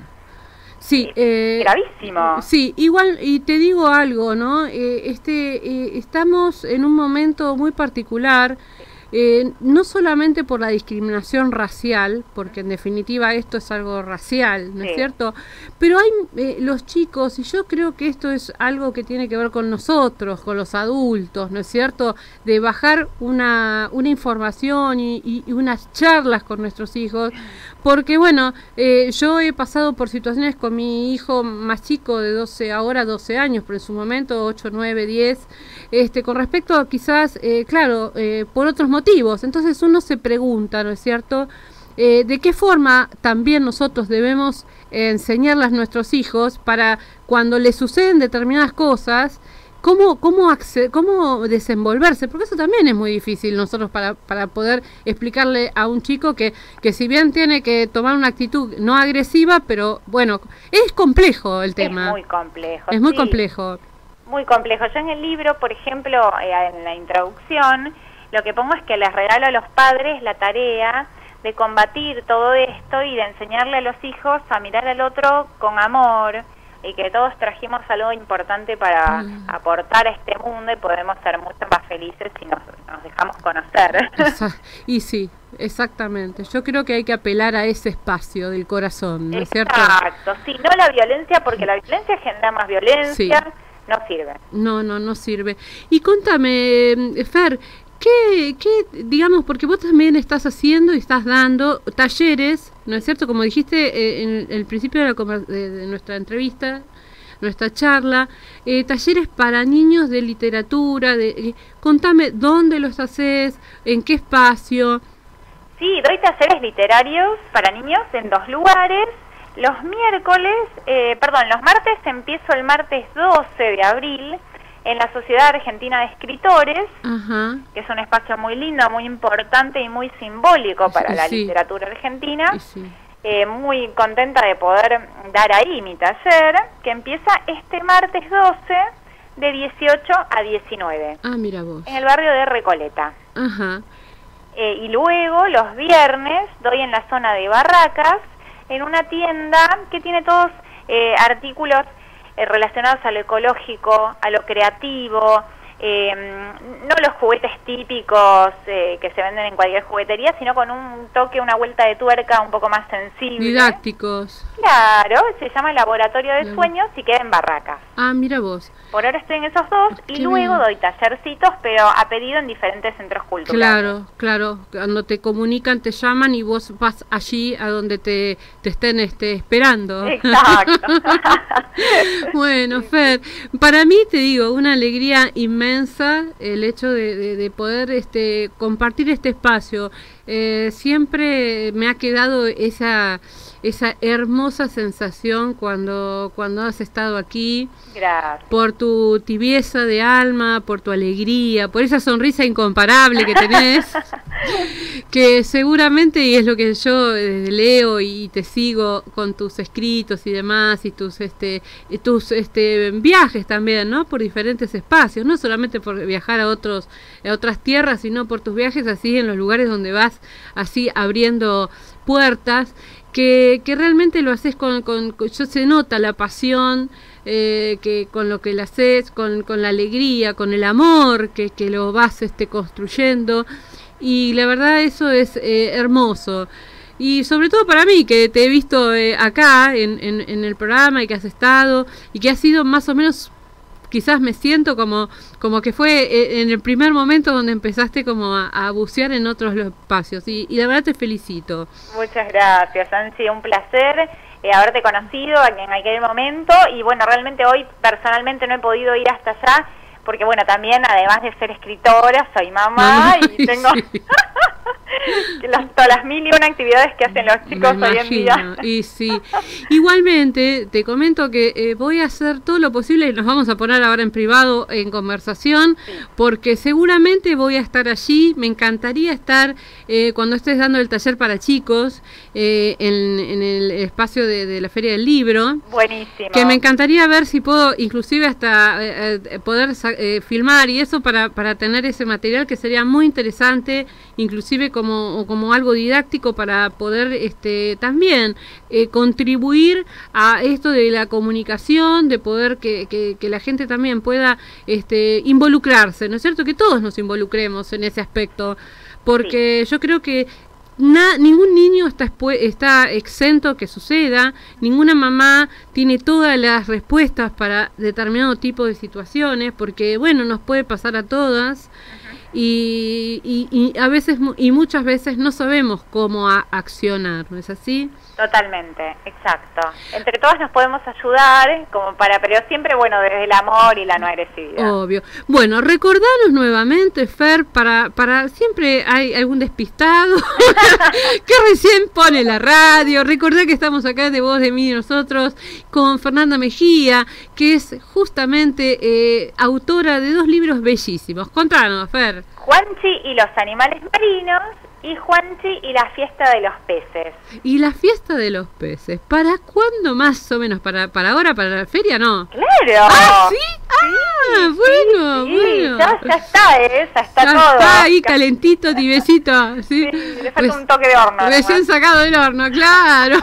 Sí, eh, gravísimo. Sí, igual, y te digo algo, ¿no? Eh, este, eh, estamos en un momento muy particular, eh, no solamente por la discriminación racial, porque en definitiva esto es algo racial, ¿no sí. es cierto? Pero hay eh, los chicos, y yo creo que esto es algo que tiene que ver con nosotros, con los adultos, ¿no es cierto? De bajar una, una información y, y, y unas charlas con nuestros hijos, porque bueno, eh, yo he pasado por situaciones con mi hijo más chico de doce, ahora doce años, pero en su momento ocho, nueve, diez, este, con respecto a quizás, eh, claro, eh, por otros motivos. Entonces uno se pregunta, ¿no es cierto?, eh, de qué forma también nosotros debemos eh, enseñarles a nuestros hijos para cuando les suceden determinadas cosas, cómo, cómo, acceder, cómo desenvolverse, porque eso también es muy difícil nosotros para, para poder explicarle a un chico que, que si bien tiene que tomar una actitud no agresiva, pero bueno, es complejo el tema. Es muy complejo. Es muy sí. complejo. Muy complejo. Yo en el libro, por ejemplo, eh, en la introducción, lo que pongo es que les regalo a los padres la tarea de combatir todo esto y de enseñarle a los hijos a mirar al otro con amor, y que todos trajimos algo importante para mm. aportar a este mundo y podemos ser mucho más felices si nos, nos dejamos conocer. Y sí, exactamente. Yo creo que hay que apelar a ese espacio del corazón, ¿no es cierto? Exacto, sí, no la violencia, porque la violencia genera más violencia, sí. no sirve. No, no, no sirve. Y contame, Fer, ¿Qué, qué, digamos, porque vos también estás haciendo y estás dando talleres, ¿no es cierto? Como dijiste eh, en el principio de, la, de, de nuestra entrevista, nuestra charla, eh, talleres para niños de literatura, de, eh, contame dónde los haces, en qué espacio. Sí, doy talleres literarios para niños en dos lugares. Los miércoles, eh, perdón, los martes empiezo el martes doce de abril, en la Sociedad Argentina de Escritores, Ajá. que es un espacio muy lindo, muy importante y muy simbólico para sí, la sí. literatura argentina. Sí. Eh, muy contenta de poder dar ahí mi taller, que empieza este martes doce de dieciocho a diecinueve. Ah, mira vos. En el barrio de Recoleta. Ajá. Eh, y luego, los viernes, doy en la zona de Barracas, en una tienda que tiene todos eh, artículos relacionados a lo ecológico, a lo creativo, eh, no los juguetes típicos eh, que se venden en cualquier juguetería, sino con un toque, una vuelta de tuerca un poco más sensible. Didácticos. Claro, se llama Laboratorio de Sueños y queda en Barracas. Ah, mira vos. Por ahora estoy en esos dos y Qué luego bien. doy tallercitos, pero a pedido en diferentes centros culturales. Claro, claro. Cuando te comunican, te llaman y vos vas allí a donde te, te estén este, esperando. Exacto. Bueno, Fer, para mí te digo, una alegría inmensa el hecho de, de, de poder este, compartir este espacio. Eh, siempre me ha quedado esa, esa hermosa sensación cuando, cuando has estado aquí. Gracias. Por tu tibieza de alma, por tu alegría, por esa sonrisa incomparable que tenés, que seguramente, y es lo que yo eh, leo y te sigo con tus escritos y demás, y tus este y tus este viajes también, ¿no? Por diferentes espacios, no solamente por viajar a otros a otras tierras, sino por tus viajes así en los lugares donde vas así abriendo puertas, que, que realmente lo haces con, con, con yo se nota la pasión, eh, que con lo que lo haces, con, con la alegría, con el amor que, que lo vas este, construyendo, y la verdad eso es eh, hermoso. Y sobre todo para mí, que te he visto eh, acá en, en, en el programa y que has estado y que has sido más o menos, quizás me siento como, como que fue eh, en el primer momento donde empezaste como a, a bucear en otros espacios, y, y la verdad te felicito. Muchas gracias, Angie, un placer eh, haberte conocido en aquel momento, y bueno, realmente hoy personalmente no he podido ir hasta allá, porque bueno, también además de ser escritora, soy mamá, mamá y tengo sí. las, todas las mil y una actividades que hacen los chicos Me hoy en día. Y sí, igualmente te comento que eh, voy a hacer todo lo posible, y nos vamos a poner ahora en privado en conversación, sí. porque seguramente voy a estar allí. Me encantaría estar eh, cuando estés dando el taller para chicos eh, en, en el espacio de, de la Feria del Libro. Buenísimo. Que me encantaría ver si puedo inclusive hasta eh, eh, poder eh, filmar y eso para, para tener ese material, que sería muy interesante, inclusive como, como algo didáctico, para poder este, también eh, contribuir a esto de la comunicación, de poder que, que, que la gente también pueda este, involucrarse, ¿no es cierto? Que todos nos involucremos en ese aspecto, porque sí. yo creo que Na, ningún niño está, está exento que suceda, ninguna mamá tiene todas las respuestas para determinado tipo de situaciones, porque bueno, nos puede pasar a todas. Y, y, y a veces y muchas veces no sabemos cómo a, accionar, ¿no es así? Totalmente, exacto. Entre todas nos podemos ayudar, como para, pero siempre bueno, desde el amor y la no agresividad. Obvio. Bueno, recordanos nuevamente, Fer, para para siempre hay algún despistado que recién pone la radio. Recordá que estamos acá de Voz de Mí y Nosotros con Fernanda Mejía, que es justamente eh, autora de dos libros bellísimos. Contanos, Fer. Juanchi y los animales marinos, y Juanchi y la fiesta de los peces. Y la fiesta de los peces, ¿para cuándo más o menos? ¿Para para ahora, para la feria, no? ¡Claro! ¿Ah, sí? sí Ah, bueno, sí, bueno. Ya, ya está, ¿eh? Ya está ya todo. Está ahí calentito, tibiecito. ¿sí? Sí, le falta un toque de horno. Recién sacado del horno, claro.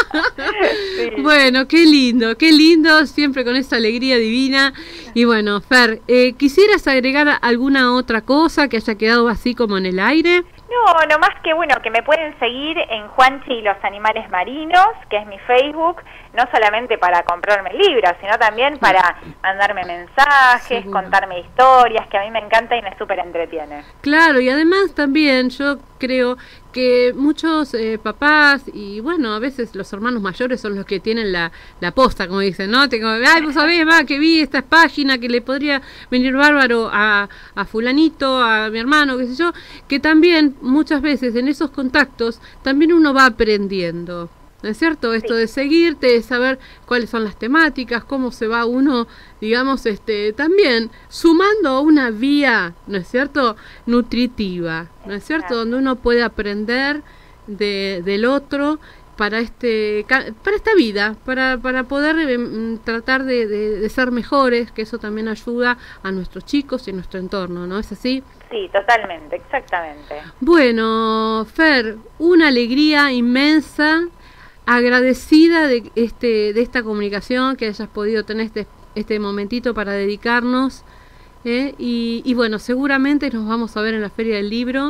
Sí. Bueno, qué lindo, qué lindo, siempre con esa alegría divina. Y bueno, Fer, eh, ¿quisieras agregar alguna otra cosa que haya quedado así como en el aire? No, no más que bueno, que me pueden seguir en Juanchi y los animales marinos, que es mi Facebook, no solamente para comprarme libros, sino también para mandarme mensajes, Seguro. contarme historias, que a mí me encanta y me súper entretiene. Claro, y además también yo creo que muchos eh, papás y bueno, a veces los hermanos mayores son los que tienen la, la posta, como dicen, ¿no? Tengo, ay, vos sabés, ma, que vi esta página que le podría venir bárbaro a, a fulanito, a mi hermano, qué sé yo, que también muchas veces en esos contactos también uno va aprendiendo, ¿no es cierto? Esto sí. de seguirte, de saber cuáles son las temáticas, cómo se va uno, digamos, este, también sumando a una vía, ¿no es cierto?, nutritiva, ¿no es cierto?, donde uno puede aprender de, del otro para este para esta vida, para, para poder eh, tratar de, de, de ser mejores, que eso también ayuda a nuestros chicos y a nuestro entorno, ¿no es así? Sí, totalmente, exactamente. Bueno, Fer, una alegría inmensa, agradecida de este de esta comunicación, que hayas podido tener este, este momentito para dedicarnos, ¿eh? y, y bueno, seguramente nos vamos a ver en la Feria del Libro.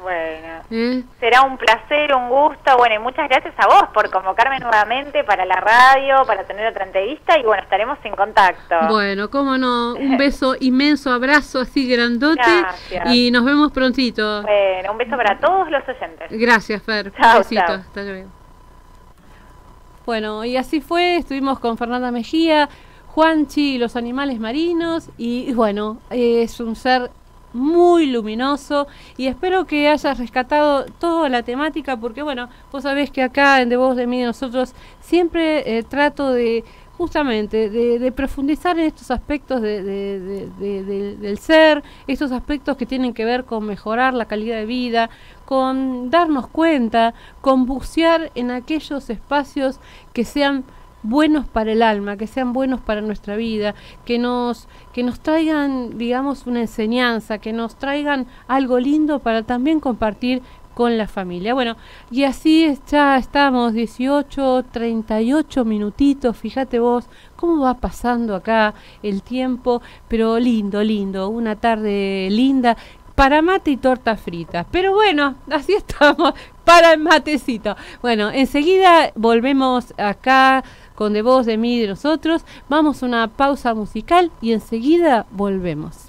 Bueno, ¿Eh? será un placer, un gusto. Bueno, y muchas gracias a vos por convocarme nuevamente para la radio, para tener otra entrevista y bueno, estaremos en contacto. Bueno, cómo no, un beso inmenso, abrazo así grandote. Gracias. Y nos vemos prontito. Bueno, un beso para todos los oyentes. Gracias, Fer. Chao, Un besito. chao. Hasta luego. Bueno, y así fue, estuvimos con Fernanda Mejía, Juanchi y los animales marinos, y bueno, es un ser muy luminoso y espero que hayas rescatado toda la temática porque bueno, vos sabés que acá en De Voz de Mí de Nosotros siempre eh, trato de justamente de, de profundizar en estos aspectos de, de, de, de, de, del ser, estos aspectos que tienen que ver con mejorar la calidad de vida, con darnos cuenta, con bucear en aquellos espacios que sean buenos para el alma, que sean buenos para nuestra vida, que nos que nos traigan, digamos, una enseñanza, que nos traigan algo lindo para también compartir con la familia. Bueno, y así es, ya estamos, dieciocho, treinta y ocho minutitos, fíjate vos cómo va pasando acá el tiempo, pero lindo, lindo, una tarde linda, para mate y torta frita. Pero bueno, así estamos, para el matecito. Bueno, enseguida volvemos acá con De Voz de Mí de Nosotros. Vamos a una pausa musical y enseguida volvemos.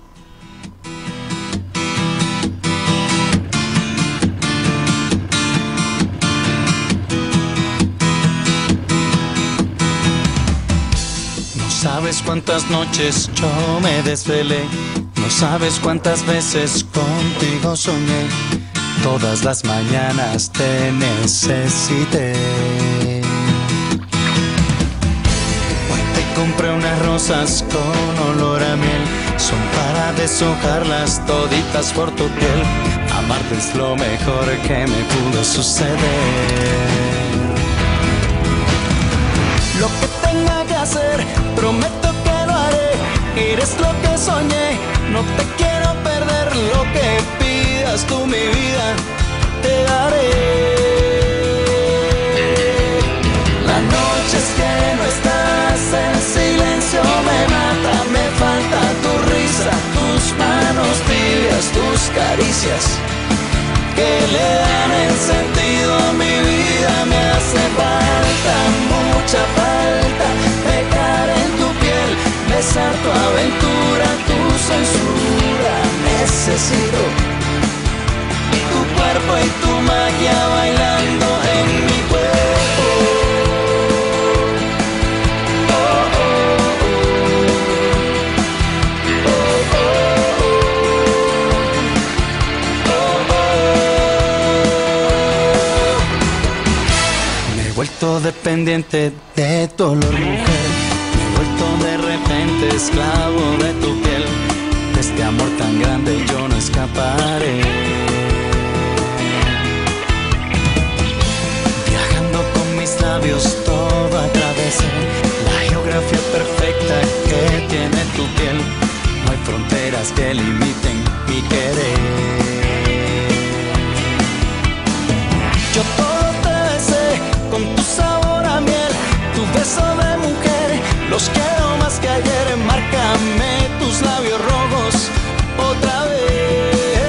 No sabes cuántas noches yo me desvelé, no sabes cuántas veces contigo soñé, todas las mañanas te necesité. Hoy te compré unas rosas con olor a miel, son para deshojarlas toditas por tu piel. Amarte es lo mejor que me pudo suceder. Lo que tenga que hacer, prometo que lo haré. Eres lo que soñé, no te quiero perder. Lo que pidas tú, mi vida, te daré. La noche es que no estás, el silencio me mata. Me falta tu risa, tus manos tibias, tus caricias que le dan el sentido a mi vida. Me hace falta, mucha falta, pecar en tu piel, besar tu aventura, tu censura. Necesito tu cuerpo y tu magia bailando en mi cuerpo. Oh, oh, oh, oh, oh, oh. Me he vuelto dependiente de tu olor, mujer. Me he vuelto de repente esclavo de tu piel. De este amor tan grande yo no escaparé. Viajando con mis labios todo atravesé la geografía perfecta que tiene tu piel. No hay fronteras que limiten mi querer. Yo todo te besé con tu sabor a miel, tu beso de mujer, los quiero más que ayer. Márcame tus labios rojos otra vez.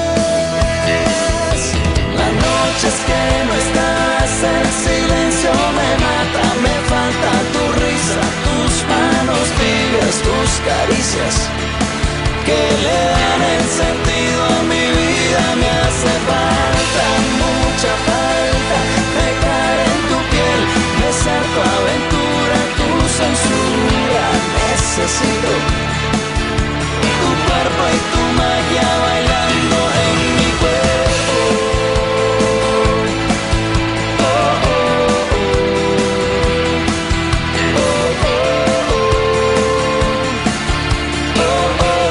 La noche es que no estás, el silencio me mata. Me falta tu risa, tus manos tibias, tus caricias que le dan el sentido a mi vida. Me hace falta, mucha falta, pecar en tu piel, besar tu aventura, tu censura. Necesito tu cuerpo y tu magia bailando en mi cuerpo. Oh, oh, oh. Oh, oh, oh. Oh, oh.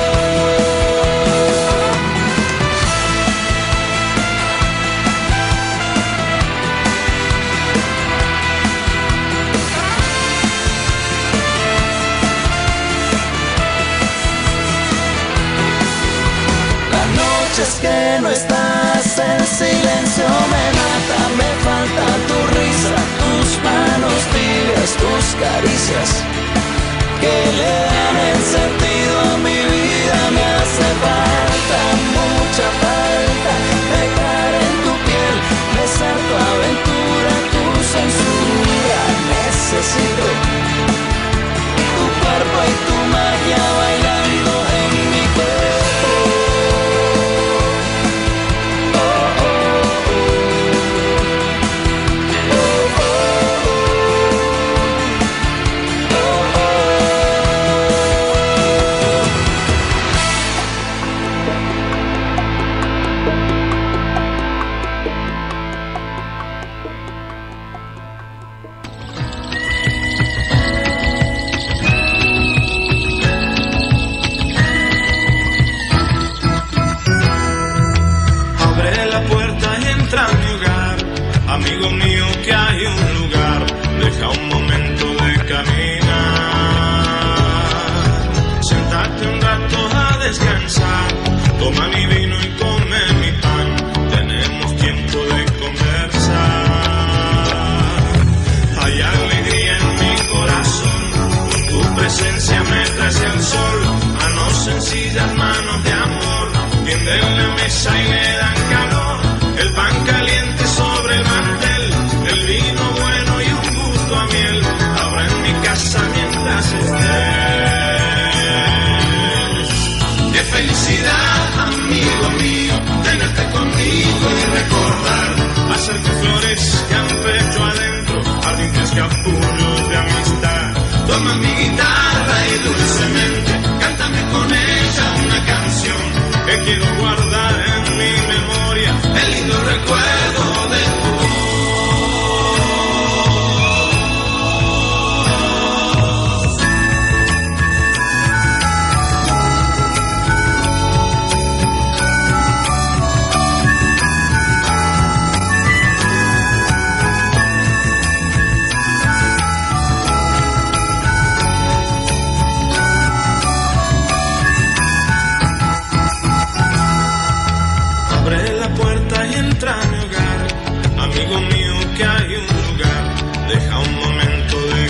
Es que no estás, el silencio me mata. Me falta tu risa, tus manos tibias, tus caricias que le dan el sentido a mi vida. Me hace falta, mucha falta, amigo mío, que hay un lugar, deja un momento de caminar. Sentate un rato a descansar, toma mi vino y come mi pan, tenemos tiempo de conversar. Hay alegría en mi corazón, con tu presencia me traes el sol, manos sencillas, manos de amor, tienden la mesa y le dan calor, el pan caliente sobre el mantel, el vino bueno y un gusto a miel, ahora en mi casa mientras estés. Qué felicidad, amigo mío, tenerte conmigo y recordar, hacer que flores que han pecho adentro, ardientes capullos de amistad. Toma mi guitarra y dulcemente, cántame con ella una canción que quiero guardar en mi memoria, el lindo recuerdo de tu entra a mi hogar, amigo mío, que hay un lugar, deja un momento de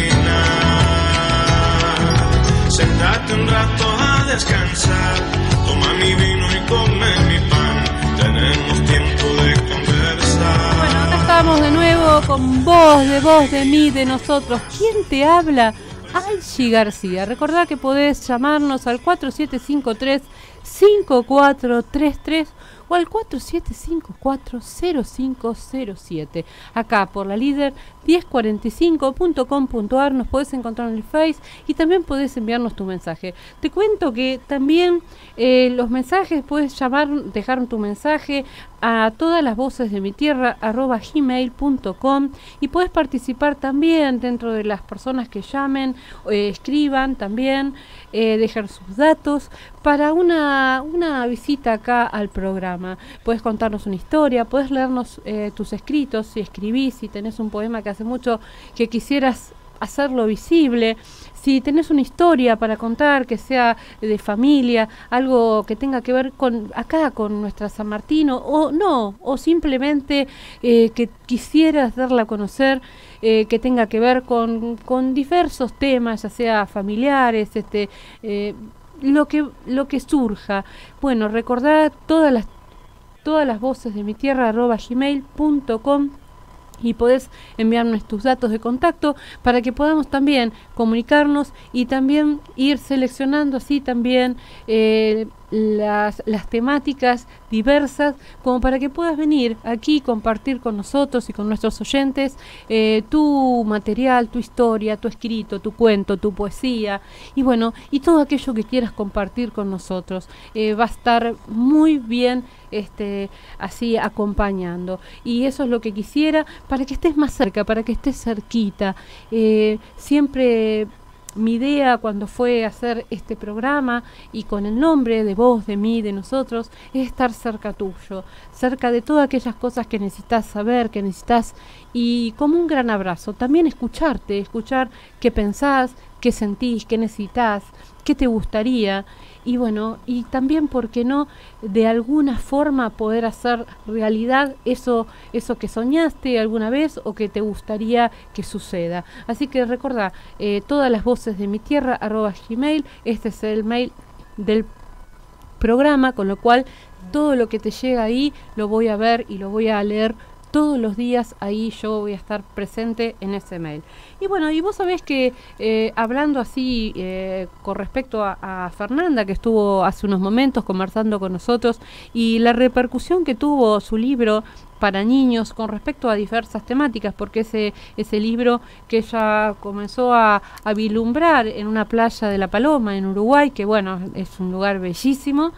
caminar. Sentate un rato a descansar, toma mi vino y come mi pan, tenemos tiempo de conversar. Bueno, acá estamos de nuevo con vos, de vos, de mí, de nosotros. ¿Quién te habla? Angie García. Recordá que podés llamarnos al cuatro siete cinco tres, cinco cuatro tres tres o al cuatro siete cinco cuatro, cero cinco cero siete. Acá por la líder diez cuarenta y cinco punto com punto ar nos podés encontrar en el Face y también podés enviarnos tu mensaje. Te cuento que también eh, los mensajes puedes llamar, dejar tu mensaje a todas las voces de mi tierra arroba gmail punto com y puedes participar también dentro de las personas que llamen, eh, escriban también, eh, dejar sus datos para una, una visita acá al programa. Puedes contarnos una historia, puedes leernos eh, tus escritos, si escribís, si tenés un poema que hace mucho que quisieras hacerlo visible, si tenés una historia para contar que sea de familia, algo que tenga que ver con acá, con nuestra San Martino, o no, o simplemente eh, que quisieras darla a conocer, eh, que tenga que ver con, con diversos temas, ya sea familiares, este, eh, lo que lo que surja. Bueno, recordad todas las todas las voces de mi tierra arroba gmail punto com y podés enviarnos tus datos de contacto para que podamos también comunicarnos y también ir seleccionando así también eh, las, las temáticas diversas como para que puedas venir aquí y compartir con nosotros y con nuestros oyentes eh, tu material, tu historia, tu escrito, tu cuento, tu poesía y bueno, y todo aquello que quieras compartir con nosotros. Eh, va a estar muy bien este así acompañando y eso es lo que quisiera para que estés más cerca, para que estés cerquita. Eh, siempre mi idea cuando fue hacer este programa y con el nombre de vos, de mí, de nosotros, es estar cerca tuyo, cerca de todas aquellas cosas que necesitas saber, que necesitas, y como un gran abrazo, también escucharte, escuchar qué pensás, qué sentís, qué necesitas, qué te gustaría. Y bueno, y también, ¿por qué no?, de alguna forma poder hacer realidad eso, eso que soñaste alguna vez o que te gustaría que suceda. Así que recordá, eh, todas las voces de mi tierra, arroba gmail, este es el mail del programa, con lo cual todo lo que te llega ahí lo voy a ver y lo voy a leer todos los días. Ahí yo voy a estar presente en ese mail. Y bueno, y vos sabés que eh, hablando así eh, con respecto a, a Fernanda, que estuvo hace unos momentos conversando con nosotros, y la repercusión que tuvo su libro para niños con respecto a diversas temáticas, porque ese, ese libro que ella comenzó a, a vislumbrar en una playa de La Paloma, en Uruguay, que bueno, es un lugar bellísimo,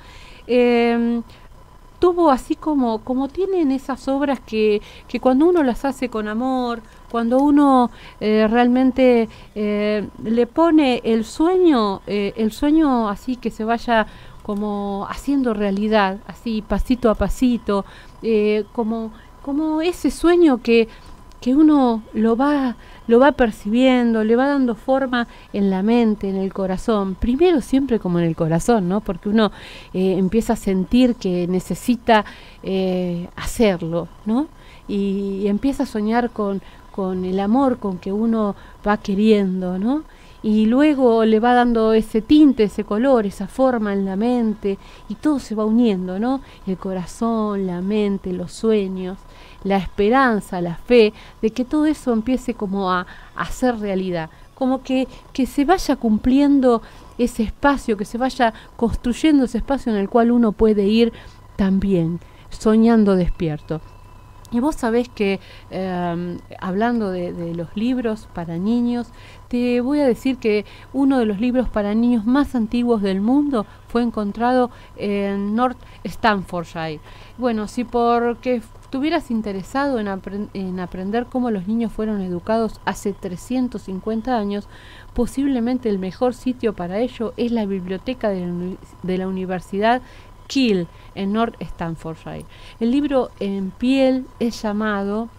eh, tuvo así como, como tienen esas obras que, que cuando uno las hace con amor, cuando uno eh, realmente eh, le pone el sueño, eh, el sueño así que se vaya como haciendo realidad, así pasito a pasito, eh, como, como ese sueño que, que uno lo va, lo va percibiendo, le va dando forma en la mente, en el corazón. Primero siempre como en el corazón, ¿no? Porque uno eh, empieza a sentir que necesita eh, hacerlo, ¿no? Y, y empieza a soñar con, con el amor con que uno va queriendo, ¿no? Y luego le va dando ese tinte, ese color, esa forma en la mente, y todo se va uniendo, ¿no? El corazón, la mente, los sueños, la esperanza, la fe, de que todo eso empiece como a, a ser realidad, como que, que se vaya cumpliendo ese espacio, que se vaya construyendo ese espacio en el cual uno puede ir también, soñando despierto. Y vos sabés que, eh, hablando de, de los libros para niños, te voy a decir que uno de los libros para niños más antiguos del mundo fue encontrado en North Staffordshire. Bueno, si porque estuvieras interesado en, apre en aprender cómo los niños fueron educados hace trescientos cincuenta años, posiblemente el mejor sitio para ello es la biblioteca de la, de la Universidad Keele en North Staffordshire. El libro en piel es llamado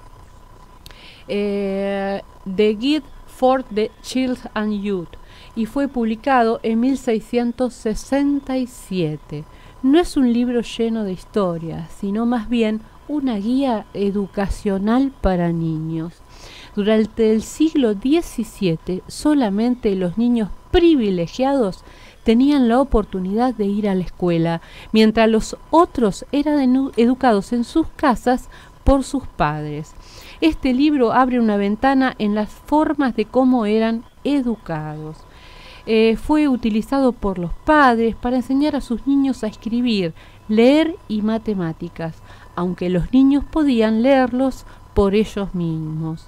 eh, The Guide for the Child and Youth y fue publicado en mil seiscientos sesenta y siete. No es un libro lleno de historias, sino más bien una guía educacional para niños. Durante el siglo diecisiete, solamente los niños privilegiados tenían la oportunidad de ir a la escuela, mientras los otros eran educados en sus casas por sus padres. Este libro abre una ventana en las formas de cómo eran educados. Eh, fue utilizado por los padres para enseñar a sus niños a escribir, leer y matemáticas, aunque los niños podían leerlos por ellos mismos.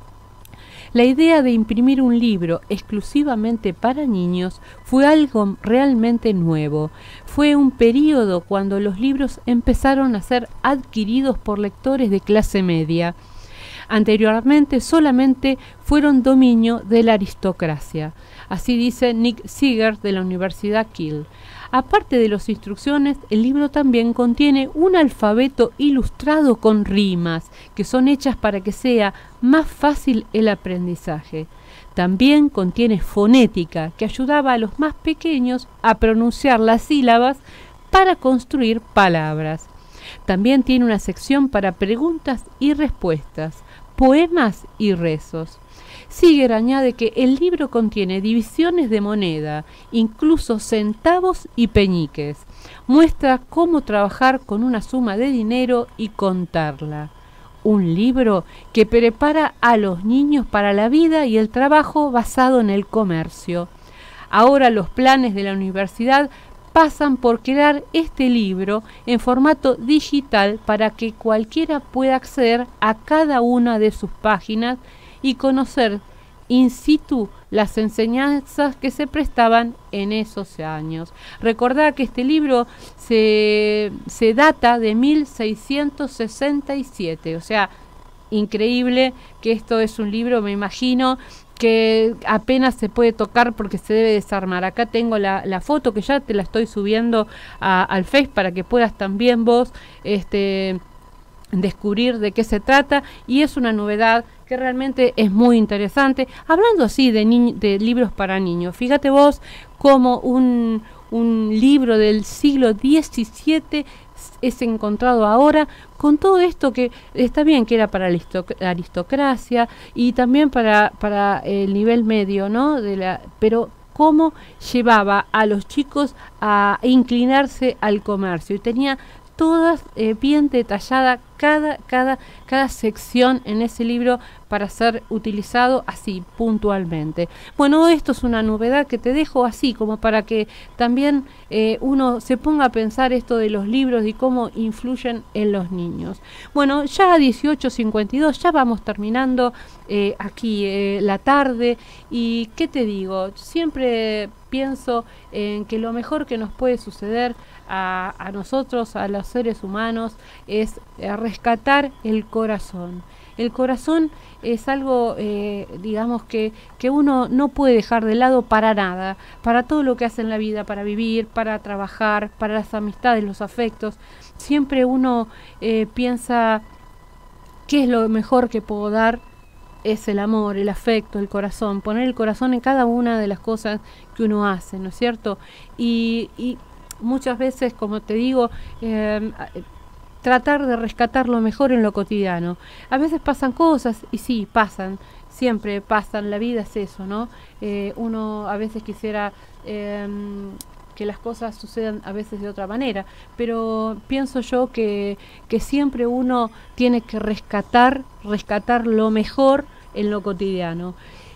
La idea de imprimir un libro exclusivamente para niños fue algo realmente nuevo. Fue un período cuando los libros empezaron a ser adquiridos por lectores de clase media. Anteriormente solamente fueron dominio de la aristocracia. Así dice Nick Seeger de la Universidad Keele. Aparte de las instrucciones, el libro también contiene un alfabeto ilustrado con rimas, que son hechas para que sea más fácil el aprendizaje. También contiene fonética, que ayudaba a los más pequeños a pronunciar las sílabas para construir palabras. También tiene una sección para preguntas y respuestas, poemas y rezos. Seeger añade que el libro contiene divisiones de moneda, incluso centavos y peñiques. Muestra cómo trabajar con una suma de dinero y contarla. Un libro que prepara a los niños para la vida y el trabajo basado en el comercio. Ahora los planes de la universidad pasan por crear este libro en formato digital para que cualquiera pueda acceder a cada una de sus páginas y conocer in situ las enseñanzas que se prestaban en esos años. Recordá que este libro se, se data de mil seiscientos sesenta y siete, o sea, increíble que esto es un libro, me imagino, que apenas se puede tocar porque se debe desarmar. Acá tengo la, la foto que ya te la estoy subiendo a, al Face para que puedas también vos este, descubrir de qué se trata, y es una novedad que realmente es muy interesante. Hablando así de, de libros para niños, fíjate vos como un, un libro del siglo diecisiete es encontrado ahora con todo esto que está bien que era para la aristocracia y también para, para el nivel medio, ¿no? De la, pero cómo llevaba a los chicos a inclinarse al comercio, y tenía todas eh, bien detallada cada, cada, cada sección en ese libro para ser utilizado así puntualmente. Bueno, esto es una novedad que te dejo así como para que también eh, uno se ponga a pensar esto de los libros y cómo influyen en los niños. Bueno, ya a dieciocho cincuenta y dos ya vamos terminando eh, aquí eh, la tarde, y ¿qué te digo? Siempre pienso en que lo mejor que nos puede suceder a, a nosotros, a los seres humanos, es eh, rescatar el corazón. El corazón es algo, eh, digamos, que, que uno no puede dejar de lado para nada, para todo lo que hace en la vida, para vivir, para trabajar, para las amistades, los afectos. Siempre uno eh, piensa ¿qué es lo mejor que puedo dar? Es el amor, el afecto, el corazón, poner el corazón en cada una de las cosas que uno hace, ¿no es cierto? Y, y muchas veces, como te digo, eh, tratar de rescatar lo mejor en lo cotidiano. A veces pasan cosas, y sí, pasan, siempre pasan, la vida es eso, ¿no? Eh, uno a veces quisiera eh, que las cosas sucedan a veces de otra manera, pero pienso yo que, que siempre uno tiene que rescatar, rescatar lo mejor en lo cotidiano.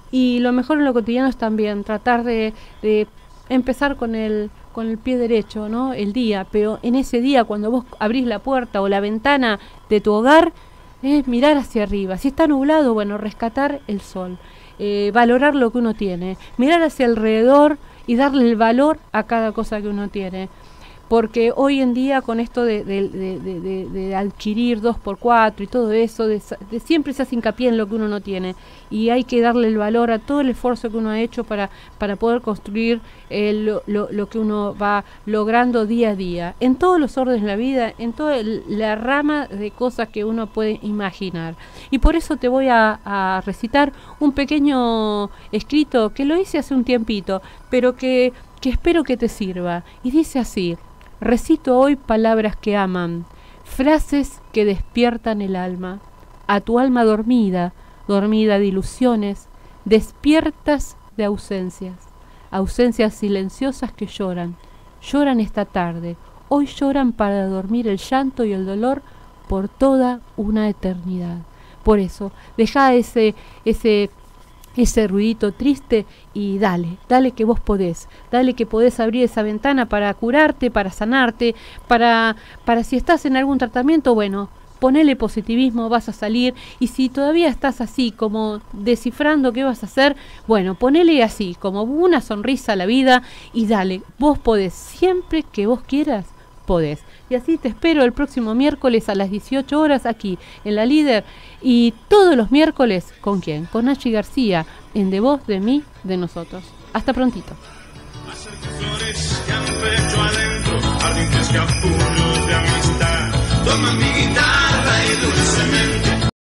Y lo mejor en lo cotidiano es también tratar de, de empezar con el, con el pie derecho, ¿no? El día, pero en ese día cuando vos abrís la puerta o la ventana de tu hogar, es mirar hacia arriba. Si está nublado, bueno, rescatar el sol, eh, valorar lo que uno tiene, mirar hacia alrededor y darle el valor a cada cosa que uno tiene. Porque hoy en día con esto de, de, de, de, de, de adquirir dos por cuatro y todo eso, de, de siempre se hace hincapié en lo que uno no tiene. Y hay que darle el valor a todo el esfuerzo que uno ha hecho para, para poder construir eh, lo, lo, lo que uno va logrando día a día. En todos los órdenes de la vida, en toda la rama de cosas que uno puede imaginar. Y por eso te voy a, a recitar un pequeño escrito que lo hice hace un tiempito, pero que, que espero que te sirva. Y dice así: recito hoy palabras que aman, frases que despiertan el alma. A tu alma dormida, dormida de ilusiones, despiertas de ausencias, ausencias silenciosas que lloran, lloran esta tarde, hoy lloran para dormir el llanto y el dolor por toda una eternidad. Por eso, deja ese, ese ese ruidito triste y dale, dale que vos podés, dale que podés abrir esa ventana para curarte, para sanarte, para, para si estás en algún tratamiento, bueno, ponele positivismo, vas a salir, y si todavía estás así como descifrando qué vas a hacer, bueno, ponele así, como una sonrisa a la vida y dale, vos podés, siempre que vos quieras, podés. Y así te espero el próximo miércoles a las dieciocho horas aquí en La Líder, y todos los miércoles, ¿con quién? Con Nachi García, en De Voz de Mí, de Nosotros. Hasta prontito. Hacer que flores que han pecho adentro, jardines que a